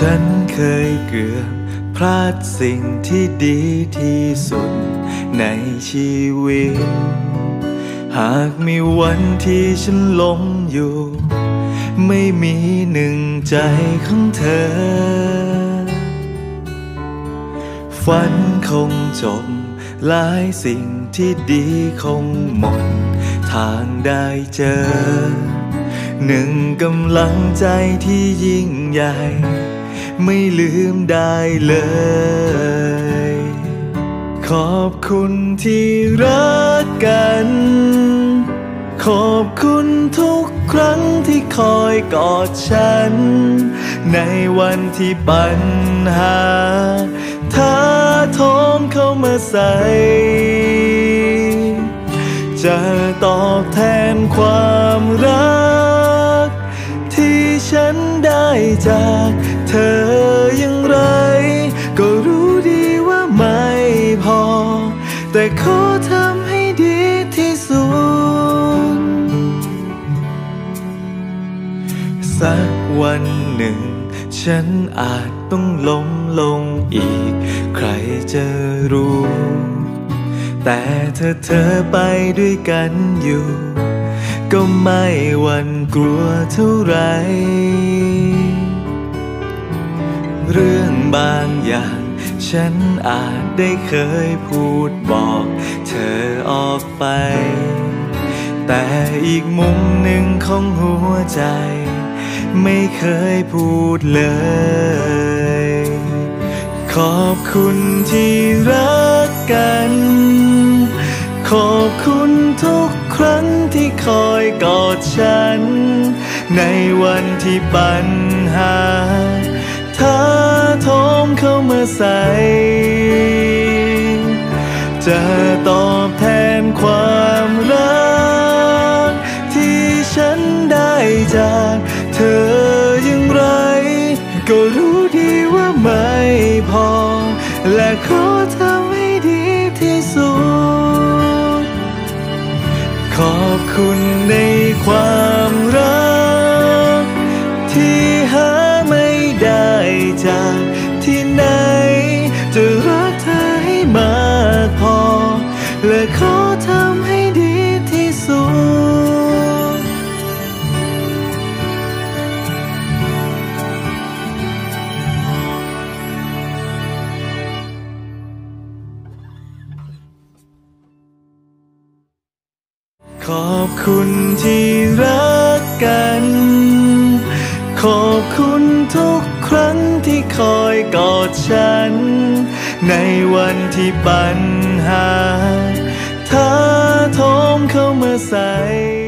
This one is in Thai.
ฉันเคยเกือบพลาดสิ่งที่ดีที่สุดในชีวิตหากมีวันที่ฉันล้มอยู่ไม่มีหนึ่งใจของเธอฝันคงจบหลายสิ่งที่ดีคงหมดทางได้เจอหนึ่งกำลังใจที่ยิ่งใหญ่ไม่ลืมได้เลยขอบคุณที่รักกันขอบคุณทุกครั้งที่คอยกอดฉันในวันที่ปัญหาท้าโถมเข้ามาใส่จะตอบแทนความรักที่ฉันได้จากเธออย่างไรก็รู้ดีว่าไม่พอแต่ขอทำให้ดีที่สุดสักวันหนึ่งฉันอาจต้องล้มลงอีกใครจะรู้แต่เธอไปด้วยกันอยู่ก็ไม่หวั่นกลัวเท่าไรเรื่องบางอย่างฉันอาจได้เคยพูดบอกเธอออกไปแต่อีกมุมหนึ่งของหัวใจไม่เคยพูดเลยขอบคุณที่รักกันขอบคุณทุกครั้งที่คอยกอดฉันในวันที่ปัญหาท้าโถมเข้ามาใส่จะตอบแทนความรักที่ฉันได้จากเธออย่างไรก็รู้ดีว่าไม่พอและขอทำให้ดีที่สุดขอบคุณในความรักที่หาไม่ได้จากที่ไหนจะรักเธอให้มากพอและขอทำให้ดีที่สุดขอบคุณที่รักกันขอบคุณทุกครั้งที่คอยกอดฉันในวันที่ปัญหาท้าโถมเข้ามาใส่